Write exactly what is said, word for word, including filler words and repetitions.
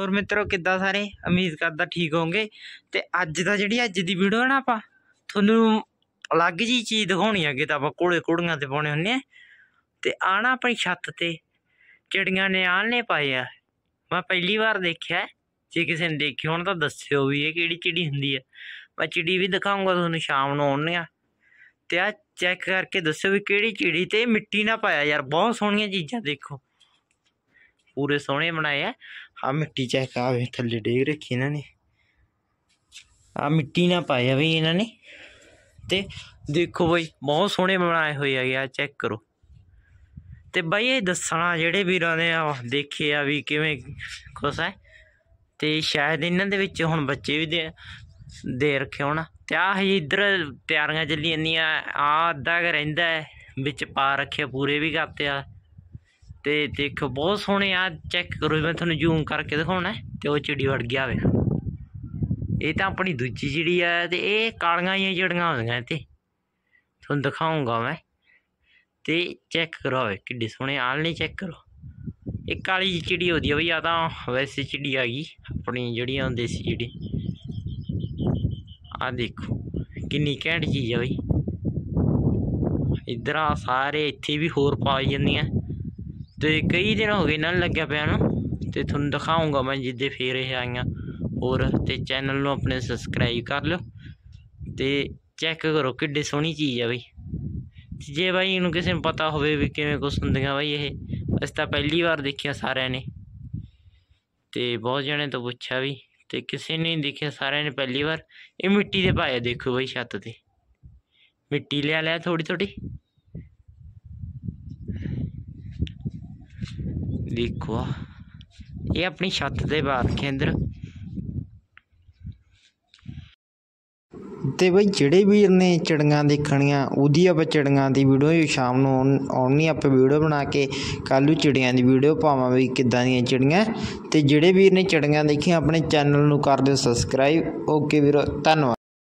और मित्रों किद्दां सारे उम्मीद करदा ठीक होंगे। ते अज दा जिहड़ी अज दी वीडियो है ना आपां थोनू अलग जी चीज़ दिखाउणी अगे तां आपां घोड़े घोड़ियां ते पाउणे हुन्ने ते आना अपनी छत ते चिड़ियां ने आलने पाए आ। मैं पहली बार देखिया, जे किसी ने देखी हो तां दस्सिओ भी ये केड़ी चिड़ी हुंदी है। मैं चिड़ी भी दिखाऊंगा थोनू शाम नूं आउने आ ते आ चैक करके दस्सिओ भी केड़ी चिड़ी। ते मिट्टी ना पाया यार, बहुत सोहणियां चीज़ां देखो, पूरे सोहने बनाए आ। हाँ मिट्टी चैक आ थल्ले डेग रखी इन्होंने, आ मिट्टी ना पाया भाई इन्होंने। ते देखो भाई बहुत सोहने बनाए हुए है, आ चैक करो। ते भाई ये दसना जेह्ड़े वीरां ने देखे आ भी किवें कुछ है, ते शायद इन्हां दे विच हुण बच्चे भी दे दे रखे होण। ते आ इधर तैयारियां चली जंदियां, आ अद्धा गै रहिंदा है, बिच पा रखे पूरे भी करते आ। ते देखो बहुत सोहने आ चैक करो, मैं थोनू जूम करके दिखाउणा है। ते ओह चिड़ी वड़ गया वे, ये तो अपनी दूजी चिड़ी है। ते ये कालियां जिहियां चिड़ियां होंदियां इत्थे, थोनू दिखाऊंगा मैं। ते चैक करो किड्डे सोहने आलने चैक करो। एक काली चिड़ी होती है भाई, आ तां वैसे चिड़ी आ गई अपनी जिहड़ी देसी चिड़ी। आ देखो किन्नी घैंट चीज़ है भाई। इधर आ सारे इत्थे भी होर पाई जंदियां। ते कई दिन हो गए इन्हां नूं लग्गेआ पिया नूं, ते थोनू दिखाऊंगा मैं जिद्दे फिर ये आईयां होर। ते चैनल नूं अपने सबसक्राइब कर लो। ते चैक करो किड्डी सोहनी चीज़ है भाई। जे भाई इनू किसी नूं पता होवे भी किवें कुछ हुंदियां भाई, ये असीं तां पहली बार देखिया सारिਆਂ ने। ते बहुत जणे तो पुछया भी, ते किसी ने नहीं देखिया, सारिਆਂ ने पहली बार। ये मिट्टी दे पाए देखो भाई, छत ते मिट्टी लिया लिया थोड़ी थोड़ी देखो। ये अपनी छत ते पा रखे इधर। ਤੇ ਬਈ ਜਿਹੜੇ ਵੀਰ ਨੇ ਚਿੜੀਆਂ ਦੇਖਣੀਆਂ ਉਹਦੀ ਆਪਾਂ ਚਿੜੀਆਂ ਦੀ ਵੀਡੀਓ ਸ਼ਾਮ ਨੂੰ ਆਉਣੀ, ਆਪਾਂ ਵੀਡੀਓ ਬਣਾ ਕੇ ਕੱਲ੍ਹ ਨੂੰ ਚਿੜੀਆਂ ਦੀ ਵੀਡੀਓ ਪਾਵਾਂ ਵੀ ਕਿੱਦਾਂ ਦੀਆਂ ਚਿੜੀਆਂ। ਤੇ ਜਿਹੜੇ ਵੀਰ ਨੇ ਚਿੜੀਆਂ ਦੇਖੀਆਂ ਆਪਣੇ ਚੈਨਲ ਨੂੰ ਕਰ ਦਿਓ ਸਬਸਕ੍ਰਾਈਬ। ਓਕੇ ਵੀਰੋ, ਧੰਨਵਾਦ।